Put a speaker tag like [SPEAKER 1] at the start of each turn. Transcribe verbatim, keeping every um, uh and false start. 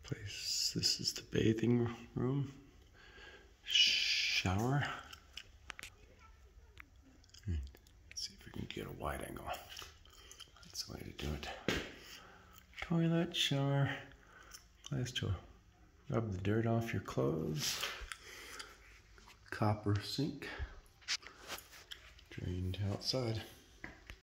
[SPEAKER 1] Place. This is the bathing room. Shower. Let's see if we can get a wide angle. That's the way to do it. Toilet, shower, place to rub the dirt off your clothes. Copper sink. Drain to outside.